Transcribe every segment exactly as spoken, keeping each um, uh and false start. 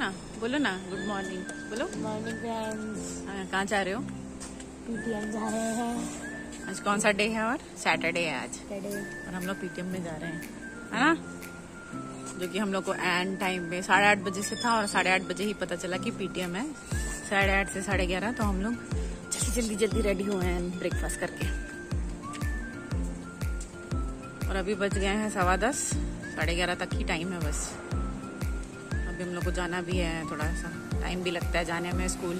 ना, बोलो ना, गुड मॉर्निंग बोलो। Morning friends. कहाँ जा रहे हो? पीटीएम जा रहे हैं। आज कौन सा डे है? और सैटरडे है आज। सैटरडे। और हम लोग पीटीएम में जा रहे हैं, है ना? जो कि हम लोग को एंड टाइम पे साढ़े आठ बजे से था और साढ़े आठ बजे ही पता चला कि पीटीएम है। साढ़े आठ से साढ़े ग्यारह तो हम लोग जल्दी जल्दी जल्दी रेडी हुए हैं ब्रेकफास्ट करके। और अभी बज गए हैं सवा दस, साढ़े ग्यारह तक ही टाइम है बस। अभी हम लोग को जाना भी है, थोड़ा सा टाइम भी लगता है जाने में स्कूल।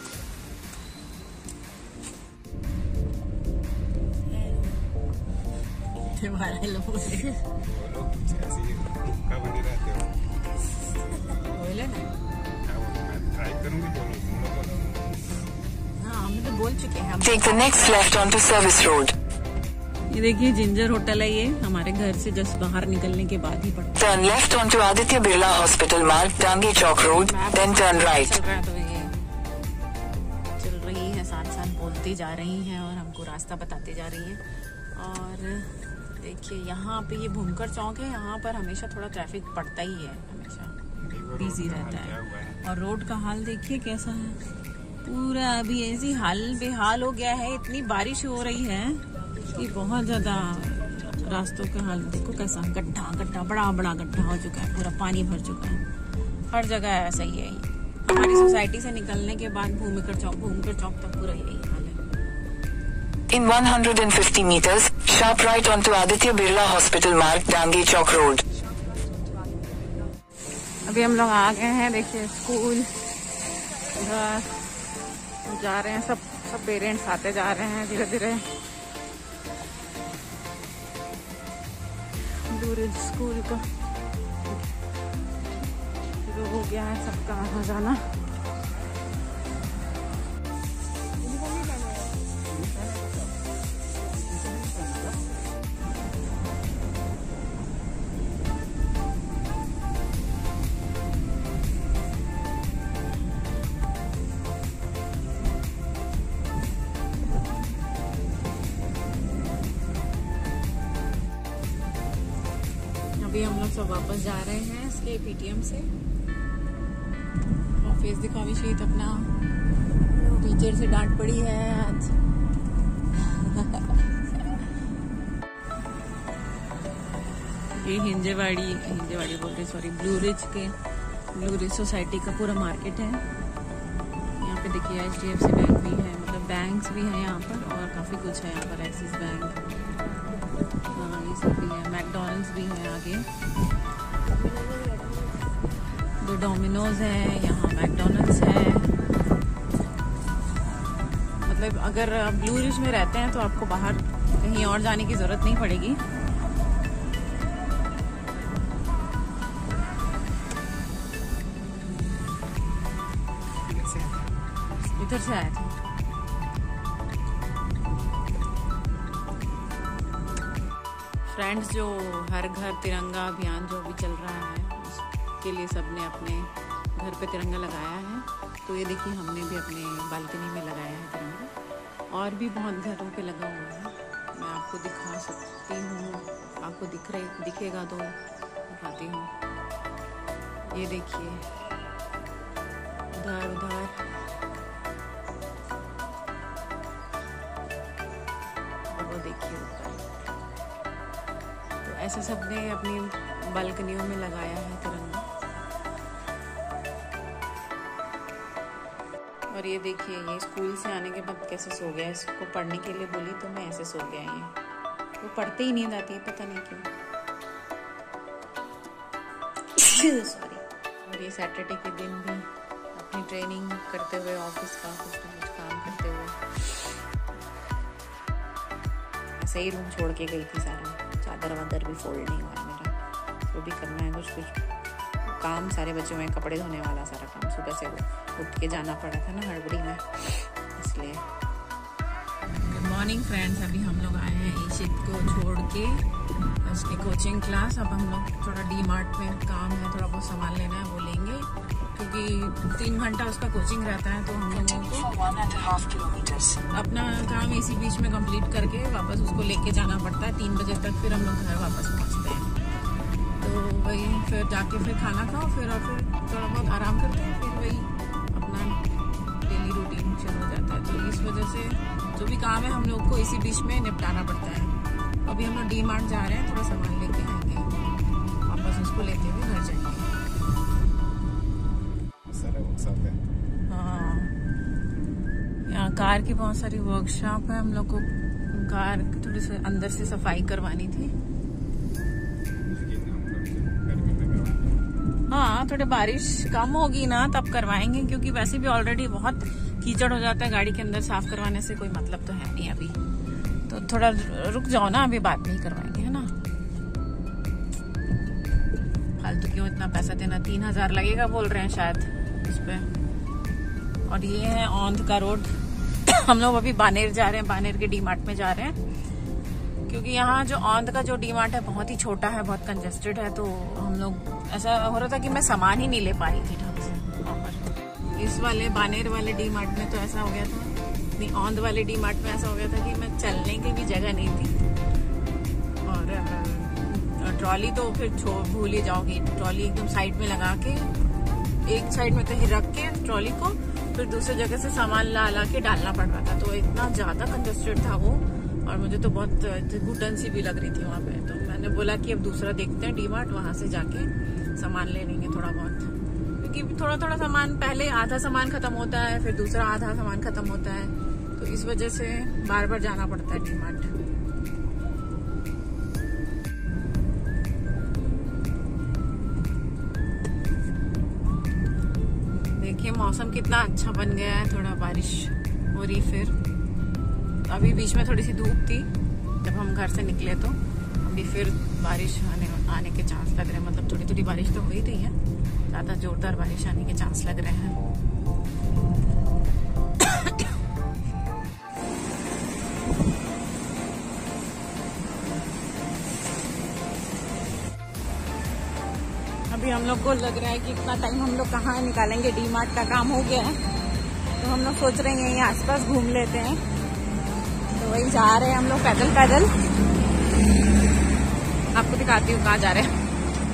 हाँ, हम तो बोल चुके हैं। Take the next left onto Service Road. ये देखिए जिंजर होटल है, ये हमारे घर से जस्ट बाहर निकलने के बाद ही पड़ता है। Turn left onto Aditya Birla Hospital Marg, Dangi Chowk Road, then turn right. चल रहा है तो ये चल रही है, साथ साथ बोलती जा रही हैं और हमको रास्ता बताते जा रही हैं। और देखिए यहाँ पे ये भूमकर चौक है, यहाँ पर हमेशा थोड़ा ट्रैफिक पड़ता ही है, हमेशा बिजी रहता है। और रोड का हाल देखिए कैसा है, पूरा अभी ऐसी हाल बेहाल हो गया है। इतनी बारिश हो रही है कि बहुत ज्यादा रास्तों का हाल देखो कैसा, गड्ढा गड्ढा बड़ा बड़ा गड्ढा हो चुका है, पूरा पानी भर चुका है। हर जगह ऐसा ही है। हमारी सोसाइटी से निकलने के बाद भूमिकर चौक भूमिकर चौक तक पूरा यही हाल है। In one hundred fifty meters, sharp right onto Aditya Birla Hospital Marg, Dangi Chowk Road. अभी हम लोग आ गए हैं, देखिए स्कूल जा रहे हैं। सब सब पेरेंट्स आते जा रहे हैं धीरे धीरे। दूर स्कूल का शुरू हो गया है सबका आना जाना। अभी हम लोग सब वापस जा रहे हैं इसके पीटीएम से। और फेस दिखा भी शीत अपना, टीचर से डांट पड़ी है आज। ये हिंजेवाड़ी हिंजेवाड़ी बोल रही सॉरी ब्लू रिज के ब्लू रिज सोसाइटी का पूरा मार्केट है। यहाँ पे देखिए H D F C bank भी है, मतलब बैंक्स भी है यहाँ पर और काफी कुछ है यहाँ पर। एक्सिस बैंक, हाँ ये सब भी है। मैकडॉनल्ड्स भी है आगे, दो डोमिनोज है यहाँ, मैकडॉनल्ड्स है। मतलब अगर आप ब्लू रिज में रहते हैं तो आपको बाहर कहीं और जाने की जरूरत नहीं पड़ेगी। इधर से आए थे। फ्रेंड्स, जो हर घर तिरंगा अभियान जो भी चल रहा है उसके लिए सबने अपने घर पे तिरंगा लगाया है। तो ये देखिए हमने भी अपने बालकनी में लगाया है तिरंगा, और भी बहुत घरों पे लगा हुआ है। मैं आपको दिखा सकती हूँ, आपको दिख रहे दिखेगा तो दिखाती हूँ। ये देखिए उधर उधर वो देखिए ऊपर। ऐसे सबने अपनी बालकनियों में लगाया है तिरंगा। और ये देखिए ये स्कूल से आने के बाद कैसे सो गया। इसको पढ़ने के लिए बोली तो मैं ऐसे सो गया। ये वो पढ़ते ही नींद आती है, पता नहीं क्यों। सॉरी। और ये सैटरडे के दिन भी अपनी ट्रेनिंग करते हुए, ऑफिस का कुछ ना कुछ काम करते हुए ऐसे ही रूम छोड़ के गई थी। सारा चादर वादर भी फोल्ड नहीं हुआ है मेरा, वो भी करना है कुछ कुछ काम। सारे बच्चों में कपड़े धोने वाला सारा काम सुबह से वो उठ के जाना पड़ा था ना हड़बड़ी में, इसलिए। गुड मॉर्निंग फ्रेंड्स, अभी हम लोग आए हैं ईशित को छोड़ के उसकी कोचिंग क्लास। अब हम लोग थोड़ा डी मार्ट में काम है, थोड़ा बहुत सामान लेना है, वो लेंगे क्योंकि तीन घंटा उसका कोचिंग रहता है। तो हम लोगों को अपना काम इसी बीच में कंप्लीट करके वापस उसको लेके जाना पड़ता है। तीन बजे तक फिर हम लोग घर वापस पहुँचते हैं। तो वही फिर जाके फिर खाना खाओ फिर और फिर थोड़ा बहुत आराम करते हैं, फिर वही अपना डेली रूटीन शुरू हो जाता है। तो इस वजह से जो भी काम है हम लोग को इसी बीच में निपटाना पड़ता है। अभी हम लोग डी मार्ट जा रहे हैं, थोड़ा सामान लेके आएंगे, वापस उसको लेते हुए घर जाएंगे। हाँ, यहाँ कार की बहुत सारी वर्कशॉप है। हम लोग को कार थोड़ी सी अंदर से सफाई करवानी थी। हाँ, थोड़ी बारिश कम होगी ना तब करवाएंगे, क्योंकि वैसे भी ऑलरेडी बहुत कीचड़ हो जाता है गाड़ी के अंदर। साफ करवाने से कोई मतलब तो है नहीं अभी, तो थोड़ा रुक जाओ ना, अभी बाद में ही करवाएंगे, है ना। फालतू क्यों इतना पैसा देना, तीन हजार लगेगा बोल रहे हैं शायद इस पे। और ये है औंध का रोड। हम लोग अभी बानेर जा रहे हैं, बानेर के डी मार्ट में जा रहे हैं, क्योंकि यहाँ जो औंध का जो डी मार्ट है बहुत ही छोटा है, बहुत कंजेस्टेड है। तो हम लोग ऐसा हो रहा था कि मैं सामान ही नहीं ले पा रही थी ढंग से। और इस वाले बानेर वाले डी मार्ट में तो ऐसा हो गया था, नहीं औंध वाले डी मार्ट में ऐसा हो गया था कि मैं चलने की भी जगह नहीं थी। और ट्रॉली तो फिर छो भूल ही जाओगी, ट्रॉली एकदम साइड में लगा के, एक साइड में कहीं रख के ट्रॉली को, फिर दूसरी जगह से सामान ला ला के डालना पड़ रहा था। तो इतना ज्यादा कंजेस्टेड था वो, और मुझे तो बहुत घुटन सी भी लग रही थी वहाँ पे। तो मैंने बोला कि अब दूसरा देखते हैं डी मार्ट, वहां से जाके सामान ले लेंगे थोड़ा बहुत, क्योंकि थोड़ा थोड़ा सामान, पहले आधा सामान खत्म होता है, फिर दूसरा आधा सामान खत्म होता है, तो इस वजह से बार बार जाना पड़ता है डी मार्ट। देखिए मौसम कितना अच्छा बन गया है, थोड़ा बारिश हो रही। फिर अभी बीच में थोड़ी सी धूप थी जब हम घर से निकले, तो अभी फिर बारिश आने आने के चांस लग रहे हैं। मतलब थोड़ी थोड़ी बारिश तो हो ही रही है, ज्यादा जोरदार बारिश आने के चांस लग रहे हैं। अभी हम लोग को लग रहा है कि इतना टाइम हम लोग कहाँ निकालेंगे, डी मार्ट का काम हो गया है, तो हम लोग सोच रहे हैं यहीं आसपास घूम लेते हैं। तो वही जा रहे हैं हम लोग पैदल पैदल। आपको दिखाती हूँ कहाँ जा रहे हैं।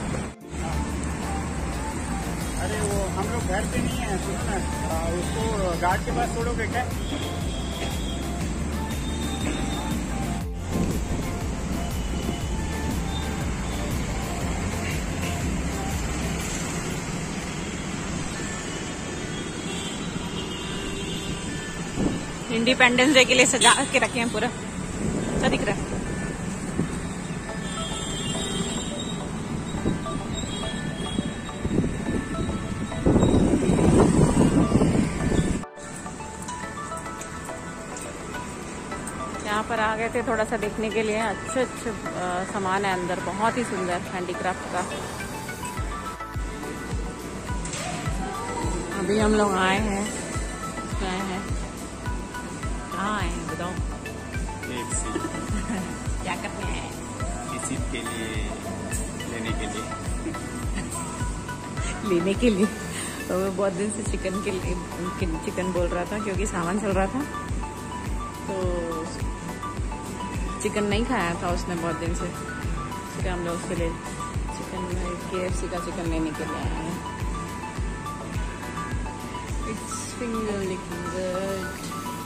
अरे वो हम लोग घर पे नहीं है, सुनो ना, उसको गार्ड के पास छोड़ोगे क्या? इंडिपेंडेंस डे के लिए सजा के रखे हैं पूरा, अच्छा दिख रहा है। यहाँ पर आ गए थे थोड़ा सा देखने के लिए, अच्छे अच्छे सामान है अंदर, बहुत ही सुंदर हैंडीक्राफ्ट का। अभी हम लोग आए हैं, क्या है, कहाँ आए हैं बताओ? क्या करते हैं? किसी के लिए लेने के लिए लेने के लिए तो मैं बहुत दिन से चिकन के लिए चिकन बोल रहा था, क्योंकि सामान चल रहा था, तो चिकन नहीं खाया था उसने बहुत दिन से, इसलिए हम लोग उसके लिए चिकन के एफ सी का चिकन लेने के लिए आए हैं। It's finger licking good.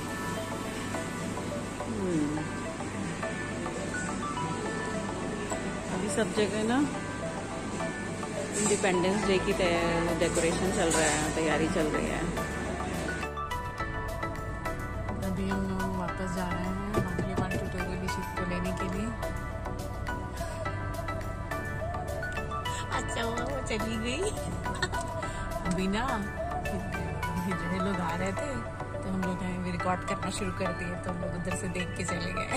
अभी सब जगह ना इंडिपेंडेंस डे की डेकोरेशन चल रहा है, तैयारी चल रही है। अभी हम लोग वापस जा रहे हैं मंथली वन ट्यूटोरियल शिप को लेने के लिए। अच्छा वो चली गई। अभी ना ये लोग आ रहे थे, तो हम लोग ने रिकॉर्ड करना शुरू कर दिए, तो हम लोग उधर से देख के चले गए।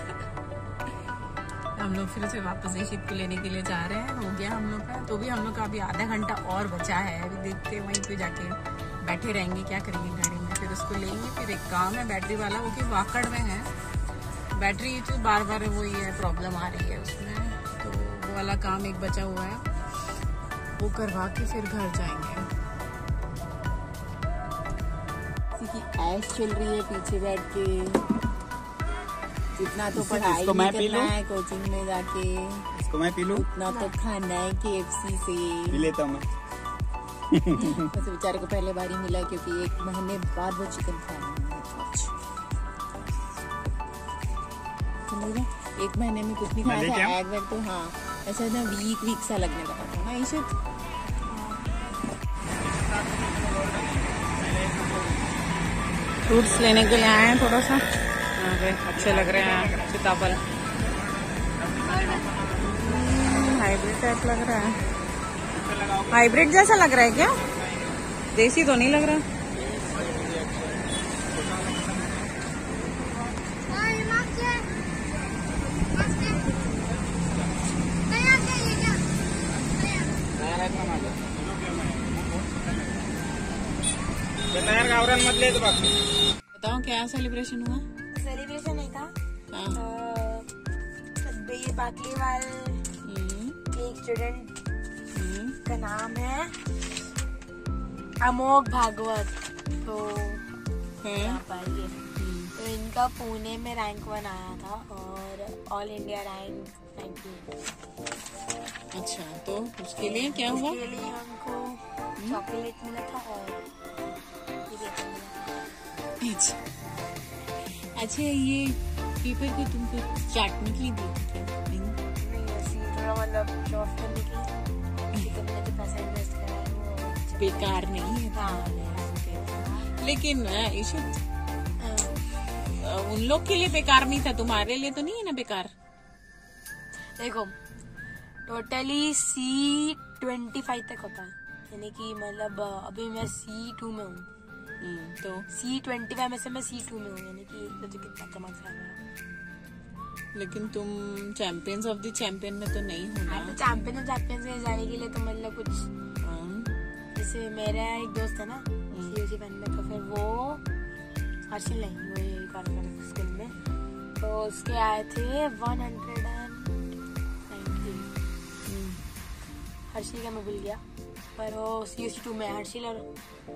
हम लोग फिर से वापस ये शिप को लेने के लिए जा रहे हैं, हो गया हम लोग का। तो भी हम लोग का अभी आधा घंटा और बचा है, अभी देखते हैं वहीं पे जाके बैठे रहेंगे, क्या करेंगे गाड़ी में, फिर उसको लेंगे। फिर एक काम है बैटरी वाला, वो कि वाकड़ में है बैटरी, तो बार बार वो ये प्रॉब्लम आ रही है उसमें, तो वो वाला काम एक बचा हुआ है, वो करवा के फिर घर जाएंगे। ऐश चल रही है पीछे बैठ के, जितना तो पढ़ाई मैं पी करना है कोचिंग में जाके, इसको मैं पी लूं, उतना तो खाना है के एफ सी से। पी लेता हूँ मैं। वैसे बेचारे को पहले बार ही मिला क्योंकि एक महीने बाद वो चिकन खाया। एक महीने में कुछ नहीं खाया था। एग वेग तो हाँ ऐसा ना वीक वीक सा लगने लगा था ना इसे। फ्रूट्स लेने के लिए आए हैं थोड़ा सा। अच्छे लग रहे हैं सीताफल, हाइब्रिड टाइप लग रहा है। हाइब्रिड जैसा लग रहा है क्या? देसी तो नहीं लग रहा। मत ले तो बाकी बताओ क्या सेलिब्रेशन हुआ? सेलिब्रेशन नहीं था। हाँ। ये बाकलीवाल एक स्टूडेंट का नाम है अमोघ भागवत, तो यहाँ पर ये तो इनका पुणे में रैंक वन आया था और ऑल इंडिया रैंक नाइनटीन। अच्छा, तो उसके लिए क्या हुआ? उसके लिए हमको चॉकलेट मिला था और अच्छा, ये पेपर को तुमको चाटने के लिए दी थी क्या? थोड़ा मतलब जॉब करने की तुमने जो पैसा इन्वेस्ट करा है वो बेकार नहीं है। हाँ। लेकिन इशू उन लोग के लिए बेकार नहीं था, तुम्हारे लिए तो नहीं है ना बेकार। देखो टोटली सी ट्वेंटी फाइव तक होता है, यानी कि मतलब अभी मैं सी टू में हूँ, तो सी ट्वेंटी फाइव में से मैं सी टू में हूँ, यानी कि तो कितना कम है। लेकिन तुम चैंपियंस ऑफ द चैंपियन में तो नहीं हो ना। तो चैंपियन ऑफ चैंपियंस में जाने के लिए तो मतलब कुछ जैसे मेरा एक दोस्त है ना सीओसी फैन में, तो फिर वो हर्षिल नहीं वो ये कॉन्फ्रेंस स्कूल में, तो उसके आए थे one hundred and nineteen. Harshil का मैं भूल गया, पर वो सीओसी टू में हर्षिल और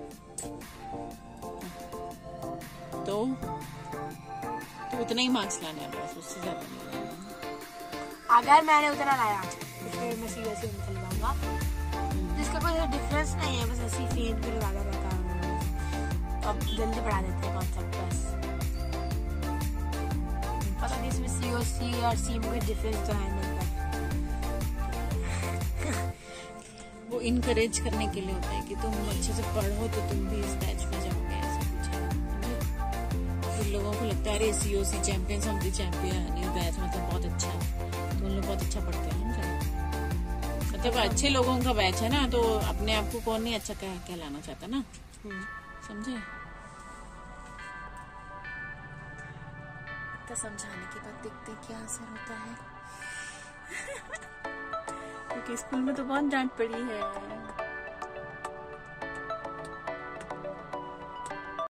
तो तो उतना ही मार्क्स लाने हैं बस, उससे ज्यादा नहीं लाना। अगर मैंने उतना लाया तो फिर मैं सीरियसली में चल जाऊंगा, जिसका कोई डिफरेंस नहीं है, बस ऐसी फेन पे लगा रहता है। अब जल्दी पढ़ा देते हैं कॉन्सेप्ट, बस पता नहीं इसमें सी और सी और सी में कोई डिफरेंस तो है नहीं। वो इनकरेज करने के लिए होता है कि तुम अच्छे से पढ़ो तो तुम भी इस बैच में जाओगे, ऐसा कुछ है। फिर लोगों को लगता है अरे COC champions of the champion ये बैच मतलब बहुत अच्छा है, तो उन लोग बहुत अच्छा पढ़ते हैं ना। मतलब अच्छे लोगों का बैच है ना, तो अपने आप को कौन नहीं अच्छा कह कहलाना चाहता ना, समझे? तो समझाने के बाद देखते क्या असर होता है। क्योंकि स्कूल में तो बहुत डांट पड़ी है।